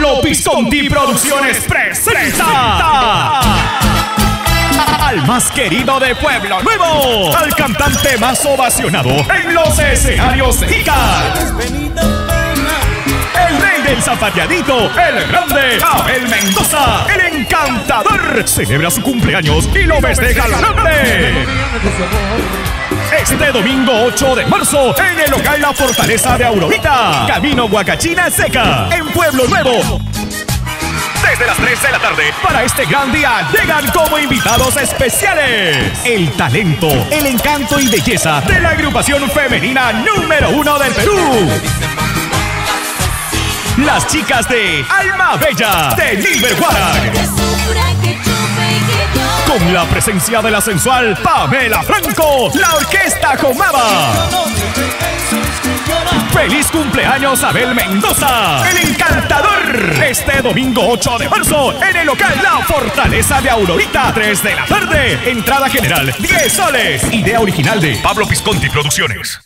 Pablo Visconti Producciones presenta al más querido de Pueblo Nuevo, al cantante más ovacionado en los escenarios de Ica, el rey del zapateadito, el grande Abel Mendoza, el encantador, celebra su cumpleaños y lo festeja al grande. Este domingo 8 de marzo, en el local La Fortaleza de Aurorita, camino Huacachina Seca, en Pueblo Nuevo. Desde las 3 de la tarde, para este gran día, llegan como invitados especiales el talento, el encanto y belleza de la agrupación femenina número 1 del Perú. Las chicas de Alma Bella, de Liberguara. Con la presencia de la sensual Pamela Franco, la orquesta Comaba. ¡Feliz cumpleaños Abel Mendoza, el encantador! Este domingo 8 de marzo, en el local La Fortaleza de Aurorita, 3 de la tarde. Entrada general, 10 soles. Idea original de Pablo Visconti Producciones.